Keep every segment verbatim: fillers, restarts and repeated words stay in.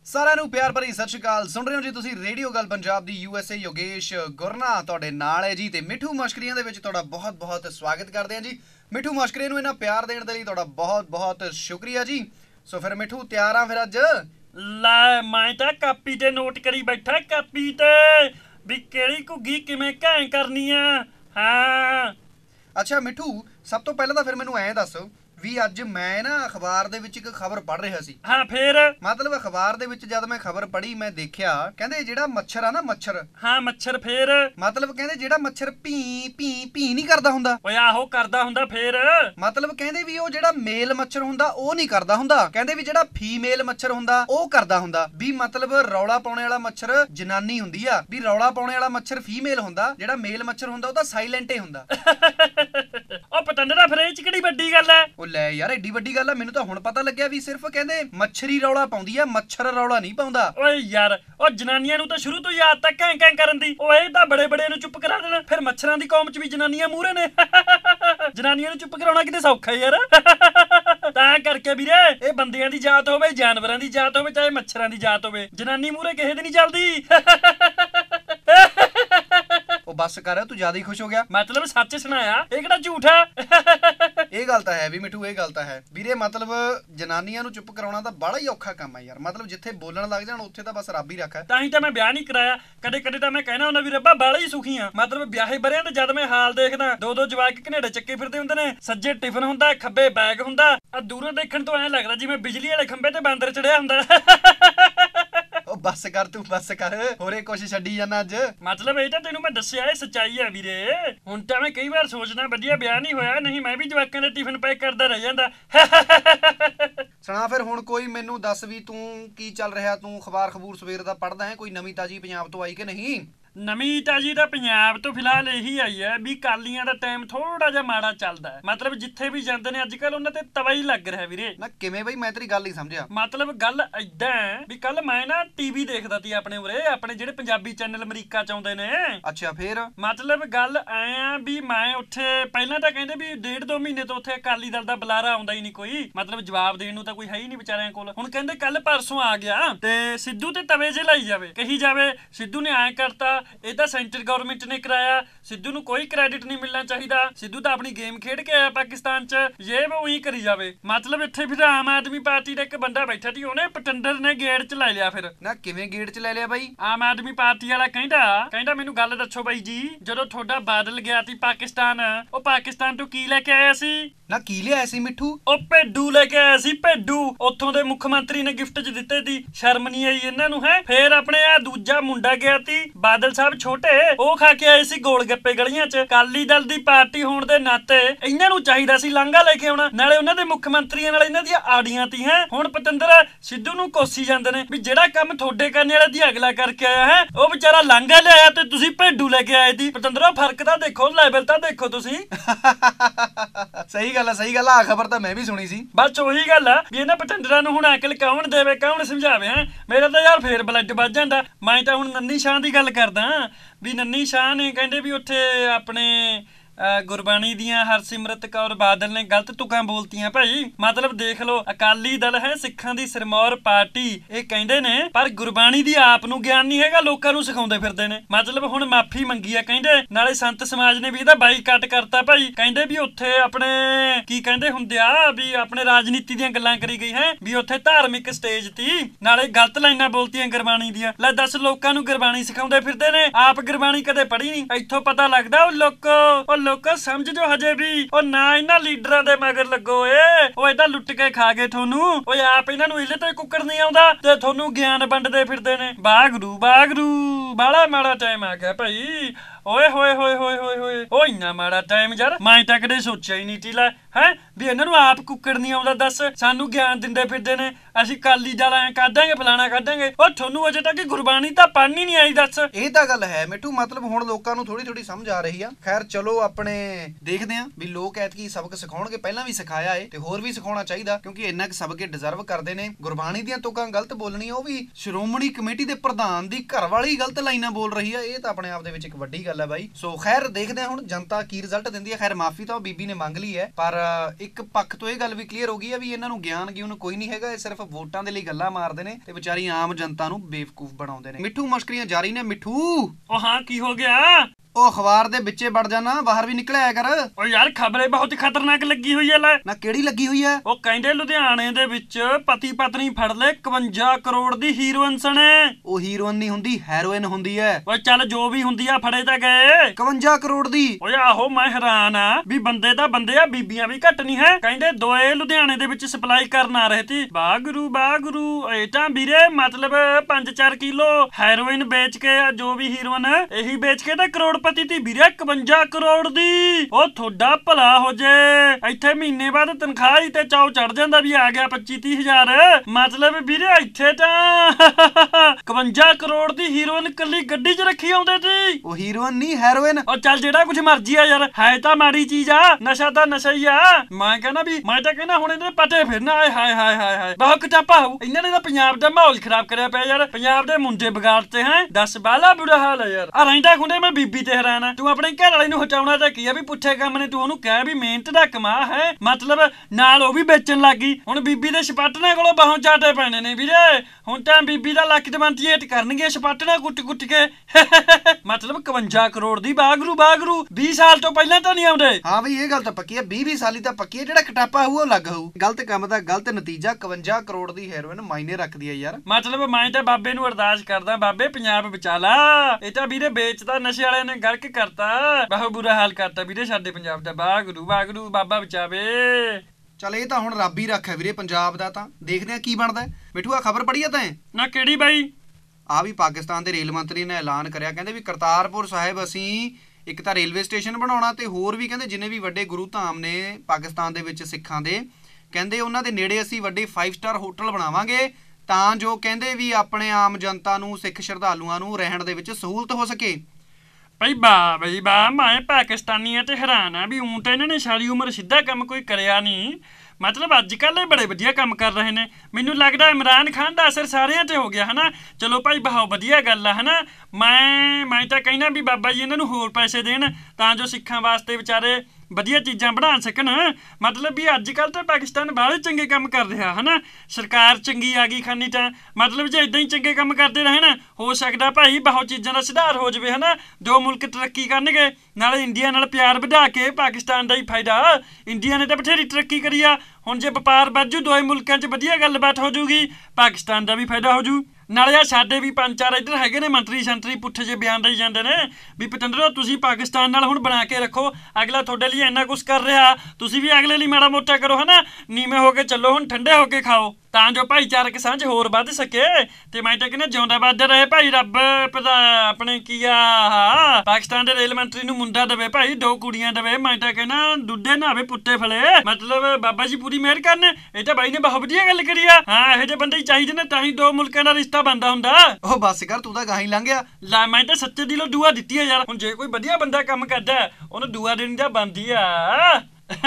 ਸਾਰਿਆਂ ਨੂੰ ਪਿਆਰ ਭਰੀ ਸਤਿ ਸ਼੍ਰੀ ਅਕਾਲ। ਸੁਣ ਰਹੇ ਹੋ ਜੀ ਤੁਸੀਂ ਰੇਡੀਓ ਗੱਲ ਪੰਜਾਬ ਦੀ। ਯੂਐਸਏ ਯੋਗੇਸ਼ ਗੁਰਨਾ ਤੁਹਾਡੇ ਨਾਲ ਹੈ ਜੀ, ਤੇ ਮਿੱਠੂ ਮਸ਼ਕਰੀਆਂ ਦੇ ਵਿੱਚ ਤੁਹਾਡਾ ਬਹੁਤ ਬਹੁਤ ਸਵਾਗਤ ਕਰਦੇ ਹਾਂ ਜੀ। ਮਿੱਠੂ ਮਸ਼ਕਰੀਆਂ ਨੂੰ ਇਹਨਾਂ ਪਿਆਰ ਦੇਣ ਦੇ ਲਈ ਤੁਹਾਡਾ ਬਹੁਤ ਬਹੁਤ ਸ਼ੁਕਰੀਆ ਜੀ। ਸੋ ਫਿਰ ਮਿੱਠੂ ਤਿਆਰ ਆ ਫਿਰ ਅੱਜ? ਲੈ ਮੈਂ ਤਾਂ ਕਾਪੀ ਤੇ ਨੋਟ ਕਰੀ ਬੈਠਾ, ਕਾਪੀ ਤੇ ਵੀ ਕਿਹੜੀ ਘੁੱਗੀ ਕਿਵੇਂ ਘੈਂ ਕਰਨੀ ਆ। ਹਾਂ ਅੱਛਾ ਮਿੱਠੂ, ਸਭ ਤੋਂ ਪਹਿਲਾਂ ਤਾਂ ਫਿਰ ਮੈਨੂੰ ਐਂ ਦੱਸ ਵੀ ਅੱਜ ਮੈਂ ਨਾ ਅਖਬਾਰ ਦੇ ਵਿੱਚ ਇੱਕ ਖਬਰ ਪੜ੍ਹ ਰਿਹਾ ਸੀ। ਹਾਂ ਫੇਰ? ਮਤਲਬ ਅਖਬਾਰ ਦੇ ਵਿੱਚ ਜਦ ਮੈਂ ਖਬਰ ਪੜ੍ਹੀ ਮੈਂ ਦੇਖਿਆ ਕਹਿੰਦੇ ਜਿਹੜਾ ਮੱਛਰ ਆ ਨਾ ਮੱਛਰ। ਹਾਂ ਮੱਛਰ ਫੇਰ? ਮਤਲਬ ਕਹਿੰਦੇ ਜਿਹੜਾ ਮੱਛਰ ਭੀ ਭੀ ਭੀ ਨਹੀਂ ਕਰਦਾ ਹੁੰਦਾ। ਓਏ ਆਹੋ ਕਰਦਾ ਹੁੰਦਾ। ਫੇਰ? ਮਤਲਬ ਕਹਿੰਦੇ ਵੀ ਉਹ ਜਿਹੜਾ ਮੇਲ ਮੱਛਰ ਹੁੰਦਾ ਉਹ ਨਹੀਂ ਕਰਦਾ ਹੁੰਦਾ। ਕਹਿੰਦੇ ਵੀ ਜਿਹੜਾ ਫੀਮੇਲ ਮੱਛਰ ਹੁੰਦਾ ਉਹ ਕਰਦਾ ਹੁੰਦਾ। ਵੀ ਮਤਲਬ ਰੌਲਾ ਪਾਉਣੇ ਵਾਲਾ ਮੱਛਰ ਜਨਾਨੀ ਹੁੰਦੀ ਆ, ਵੀ ਰੌਲਾ ਪਾਉਣੇ ਵਾਲਾ ਮੱਛਰ ਫੀਮੇਲ ਹੁੰਦਾ, ਜਿਹੜਾ ਮੇਲ ਮੱਛਰ ਹੁੰਦਾ ਉਹ ਤਾਂ ਸਾਇਲੈਂਟ ਹੀ ਹੁੰਦਾ। ਉਹ ਪਤੰਦਰਾ ਫਿਰ ਇਹ ਚ ਕਿਹੜੀ ਵੱਡੀ ਗੱਲ ਹੈ? ਉਹ ਲੈ ਯਾਰ ਏਡੀ ਵੱਡੀ ਗੱਲ ਆ, ਮੈਨੂੰ ਤਾਂ ਹੁਣ ਪਤਾ ਲੱਗਿਆ ਵੀ ਸਿਰਫ ਕਹਿੰਦੇ ਮੱਛਰੀ ਰੌਲਾ ਪਾਉਂਦੀ ਆ, ਮੱਛਰ ਰੌਲਾ ਨਹੀਂ ਪਾਉਂਦਾ। ਓਏ ਯਾਰ ਉਹ ਜਨਾਨੀਆਂ ਨੂੰ ਤਾਂ ਸ਼ੁਰੂ ਤੋਂ ਹੀ ਆਦਤ ਹੈ ਘੈਂ ਘੈਂ ਕਰਨ ਦੀ। ਓਏ ਤਾਂ ਬੜੇ ਬੜੇ ਨੂੰ ਚੁੱਪ ਕਰਾ ਦੇਣ। ਫਿਰ ਮੱਛਰਾਂ ਦੀ ਕੌਮ ਚ ਵੀ ਜਨਾਨੀਆਂ ਮੂਹਰੇ ਨੇ। ਜਨਾਨੀਆਂ ਨੂੰ ਚੁੱਪ ਕਰਾਉਣਾ ਕਿਤੇ ਸੌਖਾ ਯਾਰ। ਤਾਂ ਕਰਕੇ ਵੀਰੇ ਇਹ ਬੰਦਿਆਂ ਦੀ ਜਾਤ ਹੋਵੇ, ਜਾਨਵਰਾਂ ਦੀ ਜਾਤ ਹੋਵੇ, ਚਾਹੇ ਮੱਛਰਾਂ ਦੀ ਜਾਤ ਹੋਵੇ, ਜਨਾਨੀ ਮੂਹਰੇ ਕਿਸੇ ਦੀ ਨਹੀਂ ਚੱਲਦੀ। ਉਹ ਬੱਸ ਕਰ, ਤੂੰ ਜ਼ਿਆਦਾ ਹੀ ਖੁਸ਼ ਹੋ ਗਿਆ। ਮਤਲਬ ਸੱਚ ਸੁਣਾਇਆ, ਇਹ ਕਿਹੜਾ ਝੂਠ ਆ। ਇਹ ਗੱਲ ਤਾਂ ਹੈ ਵੀ ਮਿੱਠੂ, ਇਹ ਗੱਲ ਤਾਂ ਹੈ ਵੀਰੇ। ਮਤਲਬ ਜਨਾਨੀਆਂ ਨੂੰ ਚੁੱਪ ਕਰਾਉਣਾ ਤਾਂ ਬੜਾ ਹੀ ਔਖਾ ਕੰਮ ਹੈ ਯਾਰ। ਮਤਲਬ ਜਿੱਥੇ ਬੋਲਣ ਲੱਗ ਜਾਣ ਉੱਥੇ ਤਾਂ ਬਸ ਰੱਬ ਹੀ ਰੱਖਾ। ਤਾਂ ਹੀ ਤਾਂ ਮੈਂ ਵਿਆਹ ਨਹੀਂ ਕਰਾਇਆ। ਕਦੇ ਕਦੇ ਤਾਂ ਮੈਂ ਕਹਿਣਾ ਹੁੰਦਾ ਵੀ ਰੱਬਾ ਬਾਲਾ ਹੀ ਸੁਖੀ ਆ। ਮਤਲਬ ਵਿਆਹੇ ਬਰਿਆਂ ਤੇ ਜਦ ਮੈਂ ਹਾਲ ਦੇਖਦਾ, ਦੋ ਦੋ ਜਵਾਕ ਕਨੇਡੇ ਚੱਕੇ ਫਿਰਦੇ ਹੁੰਦੇ ਨੇ, ਸੱਜੇ ਟਿਫਨ ਹੁੰਦਾ, ਖੱਬੇ ਬੈਗ ਹੁੰਦਾ, ਆ ਦੂਰੋਂ ਦੇਖਣ ਤੋਂ ਐਂ ਲੱਗਦਾ ਜਿਵੇਂ ਬਿਜਲੀ ਵਾਲੇ ਖੰਭੇ ਤੇ ਬਾਂਦਰ ਚੜਿਆ ਹੁੰਦਾ। ਉਹ ਬੱਸ ਕਰ ਤੂੰ, ਬੱਸ ਕਰ, ਹੋਰੇ ਕੁਛ ਛੱਡੀ ਜਾਣਾ ਅੱਜ। ਮਤਲਬ ਇਹ ਤਾਂ ਤੈਨੂੰ ਮੈਂ ਦੱਸਿਆ ਇਹ ਸੱਚਾਈ ਆ ਵੀਰੇ। ਹੁਣ ਤਾਂ ਮੈਂ ਕਈ ਵਾਰ ਸੋਚਦਾ ਵਧੀਆ ਵਿਆਹ ਨਹੀਂ ਹੋਇਆ, ਨਹੀਂ ਮੈਂ ਵੀ ਜਵਾਕਾਂ ਦੇ ਟਿਫਨ ਪੈਕ ਕਰਦਾ ਰਹਿ ਜਾਂਦਾ। ਸੁਣਾ ਫਿਰ ਹੁਣ ਕੋਈ ਮੈਨੂੰ ਦੱਸ ਵੀ ਤੂੰ ਕੀ ਚੱਲ ਰਿਹਾ। ਤੂੰ ਅਖਬਾਰ ਖਬੂਰ ਸਵੇਰ ਦਾ ਪੜ੍ਹਦਾ ਹੈ, ਕੋਈ ਨਵੀਂ ਤਾਜੀ ਪੰਜਾਬ ਤੋਂ ਆਈ ਕਿ ਨਹੀਂ? ਨਵੀਂ ਤਾਜੀ ਤਾਂ ਪੰਜਾਬ ਤੋਂ ਫਿਲਹਾਲ ਇਹੀ ਆਈ ਹੈ ਵੀ ਕਾਲੀਆਂ ਦਾ ਟਾਈਮ ਥੋੜਾ ਜਿਹਾ ਮਾੜਾ ਚੱਲਦਾ ਹੈ। ਮਤਲਬ ਜਿੱਥੇ ਵੀ ਜਾਂਦੇ ਨੇ ਅੱਜ ਕੱਲ ਉਹਨਾਂ ਤੇ ਤਵਾ ਹੀ ਲੱਗ ਰਿਹਾ ਵੀਰੇ। ਨਾ ਕਿਵੇਂ ਬਈ, ਮੈਂ ਤੇਰੀ ਗੱਲ ਨਹੀਂ ਸਮਝਿਆ। ਮਤਲਬ ਗੱਲ ਏਦਾਂ ਹੈ ਵੀ ਕੱਲ ਮੈਂ ਨਾ ਟੀਵੀ ਦੇਖਦਾ ਸੀ ਆਪਣੇ ਉਰੇ, ਆਪਣੇ ਜਿਹੜੇ ਪੰਜਾਬੀ ਚੈਨਲ ਅਮਰੀਕਾ ਚ ਆਉਂਦੇ ਨੇ। ਅੱਛਾ ਫੇਰ? ਮਤਲਬ ਗੱਲ ਐ ਆ ਵੀ ਮੈਂ ਉੱਥੇ ਪਹਿਲਾਂ ਤਾਂ ਕਹਿੰਦੇ ਵੀ ਡੇਢ ਦੋ ਮਹੀਨੇ ਤੋਂ ਉੱਥੇ ਅਕਾਲੀ ਦਲ ਦਾ ਬੁਲਾਰਾ ਆਉਂਦਾ ਹੀ ਨਹੀਂ ਕੋਈ। ਮਤਲਬ ਜਵਾਬ ਦੇਣ ਨੂੰ ਤਾਂ ਕੋਈ ਹੈ ਹੀ ਨਹੀਂ ਵਿਚਾਰਿਆਂ ਕੋਲ। ਹੁਣ ਕਹਿੰਦੇ ਕੱਲ ਪਰਸੋਂ ਆ ਗਿਆ ਤੇ ਸਿੱਧੂ ਤੇ ਤਵੇ ਜੇ ਲਾਈ ਜਾਵੇ, ਕਹੀ ਜਾਵੇ ਸਿੱਧੂ ਨੇ ਐਂ ਕਰਤਾ, ਇਹ ਤਾਂ ਸੈਂਟਰ ਗਵਰਨਮੈਂਟ ਨੇ ਕਰਾਇਆ, ਸਿੱਧੂ ਨੂੰ ਕੋਈ ਕ੍ਰੈਡਿਟ ਨਹੀਂ ਮਿਲਣਾ ਚਾਹੀਦਾ, ਸਿੱਧੂ ਤਾਂ ਆਪਣੀ ਗੇਮ ਖੇਡ ਕੇ ਆਇਆ ਪਾਕਿਸਤਾਨ ਚ, ਇਹ ਉਹ ਹੀ ਕਰੀ ਜਾਵੇ। ਮਤਲਬ ਇੱਥੇ ਫਿਰ ਆਮ ਆਦਮੀ ਪਾਰਟੀ ਦਾ ਇੱਕ ਬੰਦਾ ਬੈਠਾ ਸੀ, ਉਹਨੇ ਪਟੰਡਰ ਨੇ ਗੇੜ ਚ ਲੈ ਲਿਆ। ਫਿਰ ਨਾ ਕਿਵੇਂ ਗੇੜ ਚ ਲੈ ਲਿਆ ਬਾਈ? ਆਮ ਆਦਮੀ ਪਾਰਟੀ ਵਾਲਾ ਕਹਿੰਦਾ ਕਹਿੰਦਾ ਮੈਨੂੰ ਗੱਲ ਦੱਸੋ ਬਾਈ ਜੀ, ਜਦੋਂ ਤੁਹਾਡਾ ਬਾਦਲ ਗਿਆ ਸੀ ਪਾਕਿਸਤਾਨ, ਉਹ ਪਾਕਿਸਤਾਨ ਤੋਂ ਕੀ ਲੈ ਕੇ ਆਇਆ ਸੀ? ਨਾ ਕੀ ਲਿਆਇਆ ਸੀ ਮਿੱਠੂ? ਉਹ ਭੇਡੂ ਲੈ ਕੇ ਆਇਆ ਸੀ, ਭੇਡੂ। ਉੱਥੋਂ ਦੇ ਮੁੱਖ ਮੰਤਰੀ ਨੇ ਗਿਫਟ ਚ ਦਿੱਤੇ ਸੀ। ਸ਼ਰਮ ਨਹੀਂ ਆਈ ਇਹਨਾਂ ਨੂੰ ਹੈ? ਫੇਰ ਆਪਣੇ ਆ ਦੂਜਾ ਮੁੰਡਾ ਗਿਆ ਸੀ ਬਾਦਲ ਸਾਹਿਬ ਛੋਟੇ, ਉਹ ਖਾ ਕੇ ਆਏ ਸੀ ਗੋਲ ਗੱਪੇ ਗਲੀਆਂ ਚ। ਅਕਾਲੀ ਦਲ ਦੀ ਪਾਰਟੀ ਹੋਣ ਦੇ ਨਾਤੇ ਇਹਨਾਂ ਨੂੰ ਚਾਹੀਦਾ ਸੀ ਲਾਂਘਾ ਲੈ ਕੇ ਆਉਣਾ, ਨਾਲੇ ਉਹਨਾਂ ਦੇ ਮੁੱਖ ਮੰਤਰੀਆਂ ਨਾਲ ਇਹਨਾਂ ਦੀਆਂ ਆੜੀਆਂ ਤੀ ਹੈ। ਹੁਣ ਪਤੰਦਰ ਸਿੱਧੂ ਨੂੰ ਕੋਸੀ ਜਾਂਦੇ ਨੇ ਵੀ ਜਿਹੜਾ ਕੰਮ ਤੁਹਾਡੇ ਕਰਨ ਵਾਲੇ ਦੀ ਅਗਲਾ ਕਰਕੇ ਆਇਆ ਹੈ, ਉਹ ਵਿਚਾਰਾ ਲਾਂਘਾ ਲਿਆਇਆ ਤੇ ਤੁਸੀਂ ਭੇਡੂ ਲੈ ਕੇ ਆਏ ਦੀ। ਪਤੰਦਰਾ ਫਰਕ ਤਾਂ ਦੇਖੋ, ਲੈਵਲ ਤਾਂ ਦੇਖੋ ਤੁਸੀਂ। ਸਹੀ ਗੱਲ ਆ, ਸਹੀ ਗੱਲ ਆ, ਖਬਰ ਤਾਂ ਮੈਂ ਵੀ ਸੁਣੀ ਸੀ। ਬਸ ਉਹੀ ਗੱਲ ਆ ਵੀ ਇਹਨਾਂ ਪਤੰਦਰਾਂ ਨੂੰ ਹੁਣ ਅਕਲ ਕੌਣ ਦੇਵੇ, ਕੌਣ ਸਮਝਾਵੇ ਹੈ? ਮੇਰਾ ਤਾਂ ਯਾਰ ਫੇਰ ਬਲੱਡ ਵੱਜ ਜਾਂਦਾ। ਮੈਂ ਤਾਂ ਹੁਣ ਨੰਨੀ ਸ਼ਾਹ ਦੀ ਗੱਲ ਕਰਦਾ ਵੀ ਨੰਨੀ ਸ਼ਾਹ ਨੇ ਕਹਿੰਦੇ ਵੀ ਉੱਥੇ ਆਪਣੇ ਗੁਰਬਾਣੀ ਦੀਆਂ ਹਰਸਿਮਰਤ ਕੌਰ ਬਾਦਲ ਨੇ ਗਲਤ ਤੁਕਾਂ ਬੋਲਤੀਆਂ ਭਾਈ। ਮਤਲਬ ਦੇਖ ਲਓ, ਅਕਾਲੀ ਦਲ ਹੈ ਸਿੱਖਾਂ ਦੀ ਸਿਰਮੌਰ ਪਾਰਟੀ, ਇਹ ਕਹਿੰਦੇ ਨੇ, ਪਰ ਗੁਰਬਾਣੀ ਦੀ ਆਪ ਨੂੰ ਗਿਆਨ ਨਹੀਂ ਹੈਗਾ, ਲੋਕਾਂ ਨੂੰ ਸਿਖਾਉਂਦੇ ਫਿਰਦੇ ਨੇ। ਮਤਲਬ ਹੁਣ ਮਾਫੀ ਮੰਗੀ ਆ ਕਹਿੰਦੇ, ਨਾਲੇ ਸੰਤ ਸਮਾਜ ਨੇ ਵੀ ਇਹਦਾ ਬਾਈਕਾਟ ਕਰਤਾ ਭਾਈ। ਕਹਿੰਦੇ ਵੀ ਉੱਥੇ ਆਪਣੇ ਕੀ ਕਹਿੰਦੇ ਹੁੰਦੇ ਆ ਵੀ ਆਪਣੇ ਰਾਜਨੀਤੀ ਦੀਆਂ ਗੱਲਾਂ ਕਰੀ ਗਈ ਹੈ, ਵੀ ਉੱਥੇ ਧਾਰਮਿਕ ਸਟੇਜ ਤੀ, ਨਾਲੇ ਗਲਤ ਲਾਈਨਾਂ ਬੋਲਤੀਆਂ ਗੁਰਬਾਣੀ ਦੀਆਂ। ਲੈ ਦੱਸ, ਲੋਕਾਂ ਨੂੰ ਗੁਰਬਾਣੀ ਸਿਖਾਉਂਦੇ ਫਿਰਦੇ ਨੇ, ਆਪ ਗੁਰਬਾਣੀ ਕਦੇ ਪੜ੍ਹੀ ਨਹੀਂ। ਇੱਥੋਂ ਪਤਾ ਲੱਗਦਾ ਉਹ ਲੋਕੋ ਲੋਕਾਂ ਸਮਝ ਜੋ ਹਜੇ ਵੀ, ਉਹ ਨਾ ਇਹਨਾਂ ਲੀਡਰਾਂ ਦੇ ਮਗਰ ਲੱਗੋ ਏ, ਉਹ ਇਹਦਾ ਲੁੱਟ ਕੇ ਖਾ ਗਏ ਤੁਹਾਨੂੰ। ਓਏ ਆਪ ਇਹਨਾਂ ਨੂੰ ਇਲੇ ਤੇ ਕੁੱਕੜ ਨਹੀਂ ਆਉਂਦਾ ਤੇ ਤੁਹਾਨੂੰ ਗਿਆਨ ਵੰਡਦੇ ਫਿਰਦੇ ਨੇ। ਵਾਹਿਗੁਰੂ ਵਾਹਿਗੁਰੂ, ਬਾਲਾ ਮਾੜਾ ਟਾਈਮ ਆ ਗਿਆ ਭਾਈ। ਓਏ ਹੋਏ ਹੋਏ ਹੋਏ ਹੋਏ ਹੋਏ ਓ ਇੰਨਾ ਮਾੜਾ ਟਾਈਮ ਯਾਰ, ਮੈਂ ਤਾਂ ਕਦੇ ਸੋਚਿਆ ਹੀ ਨਹੀਂ ਸੀ। ਲੈ ਹੈ ਵੀ ਇਹਨਾਂ ਨੂੰ ਆਪ ਕੁੱਕੜ ਨਹੀਂ ਆਉਂਦਾ, ਦੱਸ ਸਾਨੂੰ ਗਿਆਨ ਦਿੰਦੇ ਫਿਰਦੇ ਨੇ, ਅਸੀਂ ਕਾਲੀ ਦਲ ਐ ਕੱਢਾਂਗੇ ਫਲਾਣਾ ਕੱਢਾਂਗੇ। ਉਹ ਤੁਹਾਨੂੰ ਅਜੇ ਤੱਕ ਗੁਰਬਾਣੀ ਤਾਂ ਪੜ੍ਹਨੀ ਨਹੀਂ ਆਈ, ਦੱਸ। ਇਹ ਤਾਂ ਗੱਲ ਹੈ ਮਿੱਠੂ, ਮਤਲਬ ਹੁਣ ਲੋਕਾਂ ਨੂੰ ਥੋੜੀ ਥੋੜੀ ਸਮਝ ਆ ਰਹੀ ਆ। ਖੈਰ ਚਲੋ ਆਪਣੇ ਦੇਖਦੇ ਆ ਵੀ ਲੋਕ ਐਤਕੀ ਸਬਕ ਸਿਖਾਉਣਗੇ। ਪਹਿਲਾਂ ਵੀ ਸਿਖਾਇਆ ਏ ਤੇ ਹੋਰ ਵੀ ਸਿਖਾਉਣਾ ਚਾਹੀਦਾ, ਕਿਉਂਕਿ ਇੰਨਾ ਕੁ ਸਬਕ ਇਹ ਡਿਜ਼ਰਵ ਕਰਦੇ ਨੇ। ਗੁਰਬਾਣੀ ਦੀਆਂ ਤੁਕਾਂ ਗਲਤ ਬੋਲਣੀਆਂ, ਉਹ ਵੀ ਸ਼੍ਰੋਮਣੀ ਕਮੇਟੀ ਦੇ ਪ੍ਰਧਾਨ ਦੀ ਘਰ ਵਾਲੀ ਗਲਤ ਲਾਈਨਾਂ ਬੋਲ ਰਹੀ ਆ, ਇਹ ਤਾਂ ਆਪਣੇ ਆਪ ਦੇ ਵਿੱਚ ਇੱਕ ਵੱਡੀ ਗੱਲ ਗੱਲ ਹੈ ਬਾਈ। ਸੋ ਖੈਰ ਦੇਖਦੇ ਹਾਂ ਹੁਣ ਜਨਤਾ ਕੀ ਰਿਜ਼ਲਟ ਦਿੰਦੀ ਹੈ। ਖੈਰ ਮਾਫੀ ਤਾਂ ਉਹ ਬੀਬੀ ਨੇ ਮੰਗ ਲਈ ਹੈ, ਪਰ ਇੱਕ ਪੱਖ ਤੋਂ ਇਹ ਗੱਲ ਵੀ ਕਲੀਅਰ ਹੋ ਗਈ ਹੈ ਵੀ ਇਹਨਾਂ ਨੂੰ ਗਿਆਨ ਗਿਉਨ ਕੋਈ ਨਹੀਂ ਹੈਗਾ, ਇਹ ਸਿਰਫ ਵੋਟਾਂ ਦੇ ਲਈ ਗੱਲਾਂ ਮਾਰਦੇ ਨੇ ਤੇ ਵਿਚਾਰੀ ਆਮ ਜਨਤਾ ਨੂੰ ਬੇਵਕੂਫ ਬਣਾਉਂਦੇ ਨੇ। ਮਿੱਠੂ ਮਸ਼ਕਰੀਆਂ ਜਾਰੀ ਨੇ। ਮਿੱਠੂ ਉਹ ਹਾਂ ਕੀ ਹੋ ਗਿਆ? ਉਹ ਅਖਬਾਰ ਦੇ ਵਿੱਚੇ ਵੜ ਜਾਣਾ, ਬਾਹਰ ਵੀ ਨਿਕਲ ਆਇਆ ਕਰ। ਓ ਯਾਰ ਖਬਰੇ ਬਹੁਤ ਖਤਰਨਾਕ ਲੱਗੀ ਹੋਈ ਐ। ਲੈ ਨਾ ਕਿਹੜੀ ਲੱਗੀ ਹੋਈ ਐ? ਉਹ ਕਹਿੰਦੇ ਲੁਧਿਆਣੇ ਦੇ ਵਿੱਚ ਪਤੀ ਪਤਨੀ ਫੜ ਲੈ ਇਕਵੰਜਾ ਕਰੋੜ ਦੀ ਹੀਰੋਇਨ ਸਣੇ। ਉਹ ਹੀਰੋਇਨ ਨਹੀਂ ਹੁੰਦੀ, ਹੈਰੋਇਨ ਹੁੰਦੀ ਐ। ਓਏ ਚੱਲ ਜੋ ਵੀ ਹੁੰਦੀ ਆ ਫੜੇ ਤਾਂ ਗਏ ਇਕਵੰਜਾ ਕਰੋੜ ਦੀ। ਓਏ ਆਹੋ ਮੈਂ ਹੈਰਾਨ ਆ ਵੀ ਬੰਦੇ ਤਾਂ ਬੰਦੇ ਆ, ਬੀਬੀਆਂ ਵੀ ਘੱਟ ਨਹੀਂ ਹੈ। ਕਹਿੰਦੇ ਦੋਏ ਲੁਧਿਆਣੇ ਦੇ ਵਿੱਚ ਸਪਲਾਈ ਕਰਨ ਆ ਰਹੇ ਸੀ। ਵਾਹ ਗੁਰੂ ਵਾਹ ਗੁਰੂ, ਇਹ ਤਾਂ ਵੀਰੇ ਮਤਲਬ ਪੰਜ ਚਾਰ ਕਿਲੋ ਹੈਰੋਇਨ ਵੇਚ ਕੇ ਜੋ ਵੀ ਹੀਰੋਇਨ ਇਹੀ ਵੇਚ ਕੇ ਤਾਂ ਕਰੋੜਪਤੀ ਦੀ ਵੀਰੇ ਇਕਵੰਜਾ ਕਰੋੜ ਦੀ। ਉਹ ਤੁਹਾਡਾ ਭਲਾ ਹੋ ਜੇ, ਇੱਥੇ ਮਹੀਨੇ ਬਾਅਦ ਤਨਖਾਹ ਹੀ ਤੇ ਚਾਉ ਚੜ ਜਾਂਦਾ ਵੀ ਆ ਗਿਆ ਪੱਚੀ ਤੀਹ ਹਜ਼ਾਰ। ਮਤਲਬ ਵੀਰੇ ਇੱਥੇ ਤਾਂ ਇਕਵੰਜਾ ਕਰੋੜ ਦੀ ਹੀਰੋਇਨ ਕੱਲੀ ਗੱਡੀ 'ਚ ਰੱਖੀ ਆਉਂਦੇ ਸੀ। ਉਹ ਹੀਰੋਇਨ ਨਹੀਂ ਹੈਰੋਇਨ। ਉਹ ਚੱਲ ਜਿਹੜਾ ਕੁਝ ਮਰਜੀ ਆ ਯਾਰ, ਹੈ ਤਾਂ ਮਾੜੀ ਚੀਜ਼ ਆ, ਨਸ਼ਾ ਤਾਂ ਨਸ਼ਾ ਹੀ ਆ। ਮੈਂ ਕਹਿੰਦਾ ਵੀ ਮੈਂ ਤਾਂ ਕਹਿੰਦਾ ਹੁਣ ਇਹਦੇ ਪਟੇ ਫਿਰਨਾ। ਆਏ ਹਾਏ ਹਾਏ ਹਾਏ ਹਾਏ ਬਹੁਤ ਕਟਾਪਾ ਹੋਊ ਇਹਨਾਂ ਨੇ ਤਾਂ ਪੰਜਾਬ ਦਾ ਮਾਹੌਲ ਖਰਾਬ ਕਰਿਆ ਪਿਆ ਯਾਰ। ਪੰਜਾਬ ਦੇ ਮੁੰਡੇ ਵਿਗਾੜਤੇ ਹੈ, ਦੱਸ ਬਾਲਾ ਬੁਰਾ ਹਾਲ ਹੈ ਯਾਰ। ਆ ਰਹਿੰਦਾ ਖੁੰਡੇ ਮੈਂ ਬੀਬੀ ਤੇ ਹੈਰਾਨ। ਤੂੰ ਆਪਣੇ ਘਰ ਵਾਲੇ ਨੂੰ ਹਟਾਉਣਾ ਤਾਂ ਕੀ ਆ ਵੀ ਪੁੱਠੇ ਕੰਮ ਨੇ। ਤੂੰ ਉਹਨੂੰ ਕਹਿ ਵੀ ਮਿਹਨਤ ਦਾ ਕਮਾ ਹੈ, ਮਤਲਬ ਨਾਲ ਉਹ ਵੀ ਵੇਚਣ ਲੱਗੀ। ਹੁਣ ਬੀਬੀ ਦੇ ਛਪਾਟਣੇ ਕੋਲੋਂ ਬਾਹੋਂ ਚਾਟੇ ਪੈਣੇ ਨੇ ਵੀਰੇ। ਹੁਣ ਤਾਂ ਬੀਬੀ ਦਾ ਲੱਕ ਦਵੰਤੀ ਹੇਠ ਕਰਨਗੇ ਛਪਾਟਣਾ ਕੁੱਟ ਕੁੱਟ ਕੇ। ਮਤਲਬ ਇਕਵੰਜਾ ਕਰੋੜ ਦੀ ਬਾਗਰੂ ਬਾਗਰੂ ਵੀਹ ਸਾਲ ਤੋਂ ਪਹਿਲਾਂ ਤਾਂ ਨਹੀਂ ਆਉਂਦੇ। ਹਾਂ ਬਈ ਇਹ ਗੱਲ ਤਾਂ ਪੱਕੀ ਹੈ, ਵੀਹ ਵੀਹ ਸਾਲੀ ਤਾਂ ਪੱਕੀ ਹੈ। ਜਿਹੜਾ ਕਟਾਪਾ ਹੋਊ ਉਹ ਲੱਗ ਹੋਊ। ਗਲਤ ਕੰਮ ਦਾ ਗਲਤ ਨਤੀਜਾ। ਇਕਵੰਜਾ ਕਰੋੜ ਦੀ ਹੈਰੋਇਨ ਮਾਇਨੇ ਰੱਖਦੀ ਹੈ ਯਾਰ। ਮਤਲਬ ਮੈਂ ਤਾਂ ਬਾਬੇ ਨੂੰ ਅਰਦਾਸ ਕਰਦਾ, ਬਾਬੇ ਪੰਜਾਬ ਬਚਾ ਲਾ। ਇਹ ਤਾਂ ਵੀਰੇ ਵੇਚਦਾ ਨਸ਼ੇ ਵਾਲਿਆਂ ਨੇ ਗਲਕ ਕਰਤਾ, ਬਹੁਤ ਬੁਰਾ ਹਾਲ ਕਰਤਾ ਵੀਰੇ ਸਾਡੇ ਪੰਜਾਬ ਦਾ। ਵਾਹਿਗੁਰੂ ਵਾਹਿਗੁਰੂ ਬਾਬਾ ਬਚਾਵੇ। ਚੱਲ ਇਹ ਤਾਂ ਹੁਣ ਰੱਬ ਹੀ ਰੱਖਿਆ ਵੀਰੇ ਪੰਜਾਬ ਦਾ, ਤਾਂ ਦੇਖਦੇ ਆ ਕੀ ਬਣਦਾ। ਮਿੱਠੂ ਆ ਖਬਰ ਪੜ੍ਹੀ ਆ ਤੈਂ? ਨਾ ਕਿਹੜੀ ਬਾਈ? ਆ ਵੀ ਪਾਕਿਸਤਾਨ ਦੇ ਰੇਲ ਮੰਤਰੀ ਨੇ ਐਲਾਨ ਕਰਿਆ, ਕਹਿੰਦੇ ਵੀ ਕਰਤਾਰਪੁਰ ਸਾਹਿਬ ਅਸੀਂ ਇੱਕ ਤਾਂ ਰੇਲਵੇ ਸਟੇਸ਼ਨ ਬਣਾਉਣਾ ਤੇ ਹੋਰ ਵੀ ਕਹਿੰਦੇ ਜਿੰਨੇ ਵੀ ਵੱਡੇ ਗੁਰੂ ਧਾਮ ਨੇ ਪਾਕਿਸਤਾਨ ਦੇ ਵਿੱਚ ਸਿੱਖਾਂ ਦੇ, ਕਹਿੰਦੇ ਉਹਨਾਂ ਦੇ ਨੇੜੇ ਅਸੀਂ ਵੱਡੇ ਫਾਈਵ ਸਟਾਰ ਹੋਟਲ ਬਣਾਵਾਂਗੇ ਤਾਂ ਜੋ ਕਹਿੰਦੇ ਵੀ ਆਪਣੇ ਆਮ ਜਨਤਾ ਨੂੰ, ਸਿੱਖ ਸ਼ਰਧਾਲੂਆਂ ਨੂੰ ਰਹਿਣ ਦੇ ਵਿੱਚ ਸਹੂਲਤ ਹੋ ਸਕੇ। ਬਈ ਬਾ ਬਈ ਬਾ ਮੈਂ ਪਾਕਿਸਤਾਨੀ ਆ ਤੇ ਹੈਰਾਨ ਆ ਵੀ ਊਂ ਤਾਂ ਇਹਨਾਂ ਨੇ ਸਾਰੀ ਉਮਰ ਸਿੱਧਾ ਕੰਮ ਕੋਈ ਕਰਿਆ ਨਹੀਂ। ਮਤਲਬ ਅੱਜ ਕੱਲ੍ਹ ਇਹ ਬੜੇ ਵਧੀਆ ਕੰਮ ਕਰ ਰਹੇ ਨੇ। ਮੈਨੂੰ ਲੱਗਦਾ ਇਮਰਾਨ ਖਾਨ ਦਾ ਅਸਰ ਸਾਰਿਆਂ 'ਤੇ ਹੋ ਗਿਆ ਹੈ ਨਾ। ਚਲੋ ਭਾਈ ਬਹੁਤ ਵਧੀਆ ਗੱਲ ਆ ਹੈ ਨਾ। ਮੈਂ ਮੈਂ ਤਾਂ ਕਹਿੰਦਾ ਵੀ ਬਾਬਾ ਜੀ ਇਹਨਾਂ ਨੂੰ ਹੋਰ ਪੈਸੇ ਦੇਣ ਤਾਂ ਜੋ ਸਿੱਖਾਂ ਵਾਸਤੇ ਵਿਚਾਰੇ ਵਧੀਆ ਚੀਜ਼ਾਂ ਬਣਾ ਸਕਣ। ਮਤਲਬ ਵੀ ਅੱਜ ਕੱਲ੍ਹ ਤਾਂ ਪਾਕਿਸਤਾਨ ਬਾਹਲੇ ਚੰਗੇ ਕੰਮ ਕਰ ਰਿਹਾ ਹੈ ਨਾ। ਸਰਕਾਰ ਚੰਗੀ ਆ ਗਈ ਖਾਨੀ ਤਾਂ ਮਤਲਬ ਜੇ ਇੱਦਾਂ ਹੀ ਚੰਗੇ ਕੰਮ ਕਰਦੇ ਰਹੇ ਨਾ, ਹੋ ਸਕਦਾ ਭਾਈ ਬਹੁਤ ਚੀਜ਼ਾਂ ਦਾ ਸੁਧਾਰ ਹੋ ਜਾਵੇ ਹੈ ਨਾ। ਦੋ ਮੁਲਕ ਤਰੱਕੀ ਕਰਨਗੇ, ਨਾਲੇ ਇੰਡੀਆ ਨਾਲ ਪਿਆਰ ਵਧਾ ਕੇ ਪਾਕਿਸਤਾਨ ਦਾ ਹੀ ਫਾਇਦਾ। ਇੰਡੀਆ ਨੇ ਤਾਂ ਬਥੇਰੀ ਤਰੱਕੀ ਕਰੀ ਆ। ਹੁਣ ਜੇ ਵਪਾਰ ਵੱਜੂ ਦੋਏ ਮੁਲਕਾਂ 'ਚ ਵਧੀਆ ਗੱਲਬਾਤ ਹੋ ਜੂਗੀ, ਪਾਕਿਸਤਾਨ ਦਾ ਵੀ ਫਾਇਦਾ ਹੋ ਜੂ। ਨਾਲੇ ਆ ਸਾਡੇ ਵੀ ਪੰਜ ਚਾਰ ਇੱਧਰ ਹੈਗੇ ਨੇ ਮੰਤਰੀ ਸੰਤਰੀ ਪੁੱਠੇ ਜਿਹੇ ਬਿਆਨ ਦੇਈ ਜਾਂਦੇ ਨੇ ਵੀ ਪਤੰਦਰੋ ਤੁਸੀਂ ਪਾਕਿਸਤਾਨ ਨਾਲ ਹੁਣ ਬਣਾ ਕੇ ਰੱਖੋ, ਅਗਲਾ ਤੁਹਾਡੇ ਲਈ ਇੰਨਾ ਕੁਛ ਕਰ ਰਿਹਾ, ਤੁਸੀਂ ਵੀ ਅਗਲੇ ਲਈ ਮਾੜਾ ਮੋਟਾ ਕਰੋ ਹੈ ਨਾ। ਨੀਵੇਂ ਹੋ ਕੇ ਚੱਲੋ, ਹੁਣ ਠੰਡੇ ਹੋ ਕੇ ਖਾਓ ਤਾਂ ਜੋ ਭਾਈਚਾਰਕ ਸਾਂਝ ਹੋਰ ਵੱਧ ਸਕੇ। ਤੇ ਮੈਂ ਤਾਂ ਕਹਿੰਦਾ ਜਿਉਂਦਾ ਵੱਧਦਾ ਰਹੇ ਭਾਈ ਰੱਬ ਪਤਾ ਆਪਣੇ ਕੀ ਆ ਪਾਕਿਸਤਾਨ ਦੇ ਰੇਲ ਮੰਤਰੀ ਨੂੰ ਮੁੰਡਾ ਦੇਵੇ ਭਾਈ, ਦੋ ਕੁੜੀਆਂ ਦੇਵੇ। ਮੈਂ ਤਾਂ ਕਹਿੰਦਾ ਦੁੱਡੇ ਨਾਵੇ ਪੁੱਟੇ ਫਲੇ। ਮਤਲਬ ਬਾਬਾ ਜੀ ਪੂਰੀ ਮਿਹਰ ਕਰਨ। ਇਹ ਤਾਂ ਬਾਈ ਨੇ ਬਹੁਤ ਵਧੀਆ ਗੱਲ ਕਰੀ ਆ। ਹਾਂ ਇਹੋ ਜਿਹੇ ਬੰਦੇ ਹੀ ਚਾਹੀਦੇ ਨੇ, ਤਾਂ ਹੀ ਦੋ ਮੁਲਕਾਂ ਦਾ ਰਿਸ਼ਤਾ ਬਣਦਾ ਹੁੰਦਾ। ਉਹ ਬੱਸ ਕਰ, ਤੂੰ ਤਾਂ ਗਾਹੀਂ ਲੰਘ ਗਿਆ। ਲੈ ਮੈਂ ਤਾਂ ਸੱਚੇ ਦਿਲੋਂ ਦੁਆ ਦਿੱਤੀ ਆ ਯਾਰ। ਹੁਣ ਜੇ ਕੋਈ ਵਧੀਆ ਬੰਦਾ ਕੰਮ ਕਰਦਾ ਉਹਨੂੰ ਦੁਆ ਦੇਣੀ ਤਾਂ ਬਣਦੀ ਆ।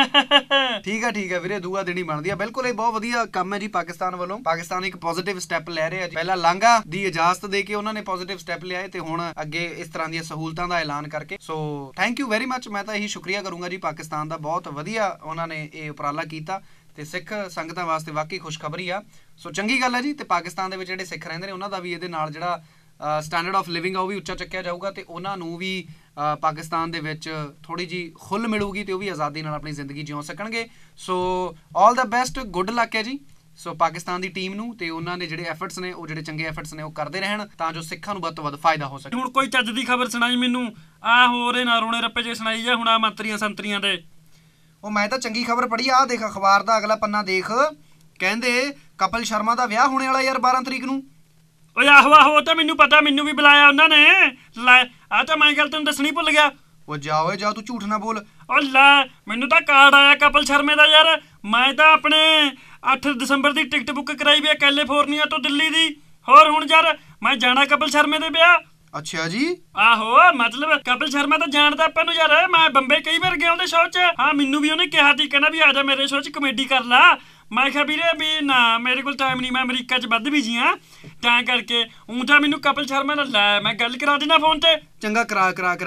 ਠੀਕ ਆ ਠੀਕ ਆ ਵੀਰੇ, ਦੁਆ ਦੇਣੀ ਬਣਦੀ ਆ। ਬਿਲਕੁਲ ਇਹ ਬਹੁਤ ਵਧੀਆ ਕੰਮ ਹੈ ਜੀ ਪਾਕਿਸਤਾਨ ਵੱਲੋਂ। ਪਾਕਿਸਤਾਨ ਇੱਕ ਪੋਜ਼ਿਟਿਵ ਸਟੈਪ ਲੈ ਰਿਹਾ ਜੀ। ਪਹਿਲਾਂ ਲਾਂਘਾ ਦੀ ਇਜਾਜ਼ਤ ਦੇ ਕੇ ਉਹਨਾਂ ਨੇ ਪੋਜ਼ਿਟਿਵ ਸਟੈਪ ਲਿਆ ਤੇ ਹੁਣ ਅੱਗੇ ਇਸ ਤਰ੍ਹਾਂ ਦੀਆਂ ਸਹੂਲਤਾਂ ਦਾ ਐਲਾਨ ਕਰਕੇ। So thank you very much. ਮੈਂ ਤਾਂ ਇਹੀ ਸ਼ੁਕਰੀਆ ਕਰੂੰਗਾ ਜੀ ਪਾਕਿਸਤਾਨ ਦਾ, ਬਹੁਤ ਵਧੀਆ ਉਹਨਾਂ ਨੇ ਇਹ ਉਪਰਾਲਾ ਕੀਤਾ ਤੇ ਸਿੱਖ ਸੰਗਤਾਂ ਵਾਸਤੇ ਵਾਕਈ ਖੁਸ਼ਖਬਰੀ ਆ। ਸੋ ਚੰਗੀ ਗੱਲ ਹੈ ਜੀ। ਤੇ ਪਾਕਿਸਤਾਨ ਦੇ ਵਿੱਚ ਜਿਹੜੇ ਸਿੱਖ ਰਹਿੰਦੇ ਨੇ ਉਹਨਾਂ ਦਾ ਵੀ ਇਹਦੇ ਨਾਲ ਜਿਹੜਾ ਸਟੈਂਡਰਡ ਆਫ ਲਿਵਿੰਗ ਆ ਉਹ ਵੀ ਉੱਚਾ ਚੱਕਿਆ ਜਾਊਗਾ ਤੇ ਉਹਨਾਂ ਨੂੰ ਵੀ ਪਾਕਿਸਤਾਨ ਦੇ ਵਿੱਚ ਥੋੜੀ ਜੀ ਖੁੱਲ੍ਹ ਮਿਲੂਗੀ ਤੇ ਉਹ ਵੀ ਆਜ਼ਾਦੀ ਨਾਲ ਆਪਣੀ ਜ਼ਿੰਦਗੀ ਜਿਉ ਸਕਣਗੇ। ਸੋ ਆਲ ਦਾ ਬੈਸਟ, ਗੁੱਡ ਲੱਕ ਹੈ ਜੀ। ਸੋ ਪਾਕਿਸਤਾਨ ਦੀ ਟੀਮ ਨੂੰ ਤੇ ਉਹਨਾਂ ਦੇ ਜਿਹੜੇ ਐਫਰਟਸ ਨੇ, ਉਹ ਜਿਹੜੇ ਚੰਗੇ ਐਫਰਟਸ ਨੇ ਉਹ ਕਰਦੇ ਰਹਿਣ ਤਾਂ ਜੋ ਸਿੱਖਾਂ ਨੂੰ ਵੱਧ ਤੋਂ ਵੱਧ ਫਾਇਦਾ ਹੋ ਸਕੇ। ਹੁਣ ਕੋਈ ਚੱਜ ਦੀ ਖਬਰ ਸੁਣਾਈ ਮੈਨੂੰ। ਆ ਹੋ ਰਹੇ ਨਾ ਰੋਣੇ ਰੱਪੇ ਜੇ ਸੁਣਾਈ ਜਾ ਹੁਣ ਆ ਮੰਤਰੀਆਂ ਸੰਤਰੀਆਂ ਦੇ। ਉਹ ਮੈਂ ਤਾਂ ਚੰਗੀ ਖਬਰ ਪੜ੍ਹੀ ਆ, ਦੇਖ ਅਖਬਾਰ ਦਾ ਅਗਲਾ ਪੰਨਾ ਦੇਖ। ਕਹਿੰਦੇ ਕਪਿਲ ਸ਼ਰਮਾ ਦਾ ਵਿਆਹ ਹੋਣੇ ਵਾਲਾ ਯਾਰ ਬਾਰਾਂ ਤਰੀਕ ਨੂੰ। ਓਏ ਆਹੋ ਆਹੋ ਉਹ ਤਾਂ ਮੈਨੂੰ ਪਤਾ, ਮੈਨੂੰ ਵੀ ਬੁਲਾਇਆ ਉਹਨਾਂ ਨੇ। ਲੈ ਆ ਤਾਂ ਮੈਂ ਗੱਲ ਤੈਨੂੰ ਦੱਸਣੀ ਭੁੱਲ ਗਿਆ। ਉਹ ਜਾ ਓਏ ਜਾ, ਤੂੰ ਝੂਠ ਨਾ ਬੋਲ। ਓ ਲੈ ਮੈਨੂੰ ਤਾਂ ਕਾਰਡ ਆਇਆ ਕਪਿਲ ਸ਼ਰਮੇ ਦਾ ਯਾਰ। ਮੈਂ ਤਾਂ ਆਪਣੇ ਅੱਠ ਦਸੰਬਰ ਦੀ ਟਿਕਟ ਬੁੱਕ ਕਰਾਈ ਵੀ ਆ ਕੈਲੀਫੋਰਨੀਆ ਤੋਂ ਦਿੱਲੀ ਦੀ। ਹੋਰ ਹੁਣ ਯਾਰ ਮੈਂ ਜਾਣਾ ਕਪਿਲ ਸ਼ਰਮੇ ਦੇ ਵਿਆਹ। ਅੱਛਾ ਜੀ। ਆਹੋ ਮਤਲਬ ਕਪਿਲ ਸ਼ਰਮਾ ਤਾਂ ਜਾਣਦਾ ਆਪਾਂ ਨੂੰ ਯਾਰ। ਮੈਂ ਬੰਬੇ ਕਈ ਵਾਰ ਗਿਆ ਉਹਦੇ ਸ਼ੋਅ 'ਚ। ਹਾਂ ਮੈਨੂੰ ਵੀ ਉਹਨੇ ਕਿਹਾ ਸੀ, ਕਹਿੰਦਾ ਵੀ ਆ ਜਾ ਮੇਰੇ ਸ਼ੋਅ 'ਚ ਕਮੇਡੀ ਕਰ ਲਾ। ਮੈਂ ਕਿਹਾ ਵੀਰੇ ਵੀ ਨਾ ਮੇਰੇ ਕੋਲ ਟਾਈਮ ਨਹੀਂ, ਮੈਂ ਅਮਰੀਕਾ 'ਚ ਵੱਧ ਬਿਜੀ ਹਾਂ ਤਾਂ ਕਰਕੇ। ਊਂ ਤਾਂ ਮੈਨੂੰ ਕਪਿਲ ਸ਼ਰਮਾ ਨਾਲ ਲੈ ਮੈਂ ਗੱਲ ਕਰਾ ਦੇਣਾ ਫੋਨ ਤੇ। ਚੰਗਾ ਕਰਾ ਕਰਾ ਕਰਾ।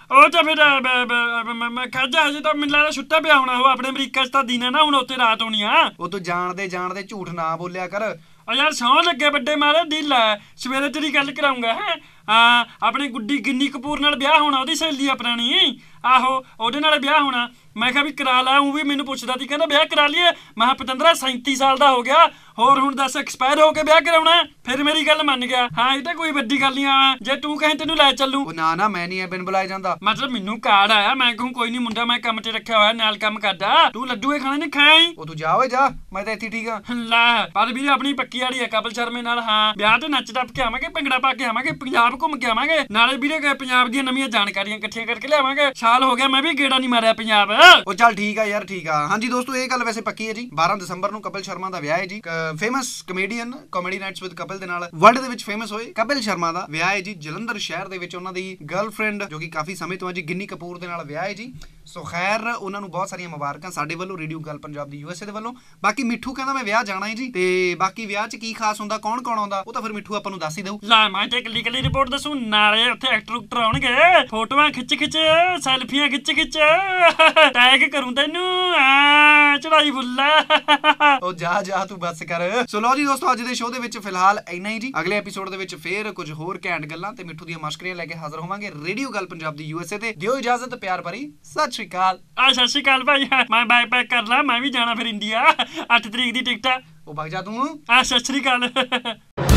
ਉਹ ਤਾਂ ਫਿਰ ਮੈਂ ਖਾਜਾ ਹਜੇ ਤਾਂ ਮੈਨੂੰ ਲੱਗਦਾ ਸੁੱਤਾ ਪਿਆ ਹੋਣਾ ਉਹ ਆਪਣੇ ਅਮਰੀਕਾ 'ਚ ਤਾਂ ਦਿਨ ਹੈ ਨਾ ਹੁਣ ਉੱਥੇ ਰਾਤ ਹੋਣੀ ਆ ਉਹ ਤੂੰ ਜਾਣਦੇ ਜਾਣਦੇ ਝੂਠ ਨਾ ਬੋਲਿਆ ਕਰ ਉਹ ਯਾਰ ਸਹੁੰ ਲੱਗੇ ਵੱਡੇ ਮਾਰੇ ਦਿਲ ਹੈ ਸਵੇਰੇ ਤੇਰੀ ਗੱਲ ਕਰਾਉਂਗਾ ਹੈ ਹਾਂ ਆਪਣੀ ਗੁੱਡੀ ਗਿੰਨੀ ਕਪੂਰ ਨਾਲ ਵਿਆਹ ਹੋਣਾ ਉਹਦੀ ਸਹੇਲੀ ਆ ਪੁਰਾਣੀ ਆਹੋ ਉਹਦੇ ਨਾਲ ਵਿਆਹ ਹੋਣਾ ਮੈਂ ਕਿਹਾ ਵੀ ਕਰਾ ਲਾ ਉਹ ਵੀ ਮੈਨੂੰ ਪੁੱਛਦਾ ਸੀ ਕਹਿੰਦਾ ਵਿਆਹ ਕਰਾ ਲਈਏ ਮੈਂ ਕਿਹਾ ਪਤੰਦਰਾ ਸੈਂਤੀ ਸਾਲ ਦਾ ਹੋ ਗਿਆ ਹੋਰ ਹੁਣ ਦੱਸ ਐਕਸਪਾਇਰ ਹੋ ਕੇ ਵਿਆਹ ਕਰਾਉਣਾ ਫਿਰ ਮੇਰੀ ਗੱਲ ਮੰਨ ਗਿਆ ਹਾਂ ਇਹ ਤਾਂ ਕੋਈ ਵੱਡੀ ਗੱਲ ਨਹੀਂ ਆ ਜੇ ਤੂੰ ਕਹੇ ਤੈਨੂੰ ਲੈ ਚੱਲੂ ਉਹ ਨਾ ਨਾ ਮੈਂ ਨਹੀਂ ਐ ਬਿਨ ਬੁਲਾਏ ਜਾਂਦਾ ਮਤਲਬ ਮੈਨੂੰ ਕਾਰਡ ਆਇਆ ਮੈਂ ਕਹੂੰ ਕੋਈ ਨਹੀਂ ਮੁੰਡਾ ਮੈਂ ਕੰਮ ਤੇ ਰੱਖਿਆ ਹੋਇਆ ਨਾਲ ਕੰਮ ਕਰਦਾ ਤੂੰ ਲੱਡੂ ਇਹ ਖਾਣੇ ਨਹੀਂ ਖਾਈ ਉਹ ਤੂੰ ਜਾ ਓਏ ਜਾ ਮੈਂ ਤਾਂ ਇੱਥੇ ਠੀਕ ਆ ਲੈ ਪਰ ਵੀਰੇ ਆਪਣੀ ਪੱਕੀ ਵਾਲੀ ਹੈ ਕਪਿਲ ਸ਼ਰਮੇ ਨਾਲ ਹਾਂ ਵਿਆਹ ਤੇ ਨੱਚ ਟੱਪ ਕੇ ਆਵਾਂਗੇ ਭੰਗੜਾ ਪਾ ਕੇ ਆਵਾਂਗੇ ਪੰਜਾਬ ਘੁੰਮ ਕੇ ਆਵਾਂਗੇ ਨਾਲੇ ਵੀਰੇ ਪੰਜਾਬ ਦੀਆਂ ਨਵੀਆਂ ਜਾਣਕਾਰੀਆਂ ਇਕੱਠੀਆਂ ਕਰਕੇ ਲਿਆਵਾਂਗੇ ਸਾਲ ਹੋ ਗਿਆ ਮੈਂ ਵੀ ਗੇੜਾ ਨਹੀਂ ਮਾਰਿਆ ਪੰਜਾਬ ਉਹ ਚੱਲ ਠੀਕ ਆ ਯਾਰ ਠੀਕ ਆ ਹਾਂਜੀ ਦੋਸਤੋ ਇਹ ਗੱਲ ਵੈਸੇ ਪੱਕੀ ਹੈ ਜੀ ਬਾਰਾਂ ਦਸੰਬਰ ਨੂੰ ਕਪਿਲ ਸ਼ਰਮਾ ਦਾ ਵਿਆਹ ਹੈ ਜੀ famous comedian comedy nights with Kapil ਦੇ ਨਾਲ ਵਰਲਡ ਦੇ ਵਿੱਚ ਫੇਮਸ ਹੋਏ ਕਪਿਲ ਸ਼ਰਮਾ ਦਾ ਵਿਆਹ ਹੈ ਜੀ ਜਲੰਧਰ ਸ਼ਹਿਰ ਦੇ ਵਿੱਚ ਉਹਨਾਂ ਦੀ ਗਰਲਫ੍ਰੈਂਡ ਜੋ ਕਿ ਕਾਫੀ ਸਮੇਂ ਤੋਂ ਹੈ ਜੀ ਗਿੰਨੀ ਕਪੂਰ ਦੇ ਨਾਲ ਵਿਆਹ ਹੈ ਜੀ ਸੋ ਖੈਰ ਉਹਨਾਂ ਨੂੰ ਬਹੁਤ ਸਾਰੀਆਂ ਮੁਬਾਰਕਾਂ ਸਾਡੇ ਵੱਲੋਂ ਰੇਡੀਓ ਗੱਲ ਪੰਜਾਬ ਦੀ ਯੂਐਸਏ ਦੇ ਵੱਲੋਂ ਬਾਕੀ ਮਿੱਠੂ ਕਹਿੰਦਾ ਮੈਂ ਵਿਆਹ ਜਾਣਾ ਹੈ ਜੀ ਤੇ ਬਾਕੀ ਵਿਆਹ 'ਚ ਕੀ ਖਾਸ ਹੁੰਦਾ ਕੌਣ ਕੌਣ ਆਉਂਦਾ ਉਹ ਤਾਂ ਫਿਰ ਮਿੱਠੂ ਆਪਾਂ ਨੂੰ ਦੱਸ ਹੀ ਦਊ ਲੈ ਮੈਂ ਤੇ ਇਕੱਲੀ ਇਕੱਲੀ ਰਿਪੋਰਟ ਦੱਸੂ ਨਾਲੇ ਉੱਥੇ ਐਕਟਰ ਉਕਟਰ ਆਉਣਗੇ ਫੋਟੋਆਂ ਖਿੱਚ ਖਿੱਚ ਸੈਲਫੀਆਂ ਖਿੱਚ ਖਿੱਚ ਟੈਗ ਕਰੂੰ ਤੈਨੂੰ ਆ ਚੜਾਈ ਫੁੱਲਾ ਉਹ ਜਾ ਜਾ ਤੂੰ ਬੱਸ ਕਰ ਸੋ ਲਓ ਜੀ ਦੋਸਤੋ ਅੱਜ ਦੇ ਸ਼ੋਅ ਦੇ ਵਿੱਚ ਫਿਲਹਾਲ ਇੰਨਾ ਹੀ ਜੀ ਅਗਲੇ ਐਪੀਸੋਡ ਦੇ ਵਿੱਚ ਫੇਰ ਕੁਝ ਹੋਰ ਘੈਂਟ ਗੱਲਾਂ ਤੇ ਮਿੱਠੂ ਦੀਆਂ ਮਸ਼ਕਰੀਆਂ ਲੈ ਕੇ ਹਾਜ਼ਰ ਹੋਵਾਂਗੇ ਰੇਡੀਓ ਗੱਲ ਪੰਜਾਬ ਦੀ ਯੂਐਸਏ ਤੇ ਦਿਓ ਇਜਾਜ਼ਤ ਪਿਆਰ ਭਰੀ ਸਤਿ ਸ਼੍ਰੀ ਅਕਾਲ ਆ ਸਤਿ ਸ਼੍ਰੀ ਅਕਾਲ ਭਾਈ ਮੈਂ ਬਾਈਕ ਪੈਕ ਕਰ ਲਾ ਮੈਂ ਵੀ ਜਾਣਾ ਫਿਰ ਇੰਡੀਆ ਅੱਠ ਤਰੀਕ ਦੀ ਟਿਕਟ ਆ ਉਹ ਵਗ ਜਾ ਤੂੰ ਆ ਸਤਿ ਸ਼੍ਰੀ ਅਕਾਲ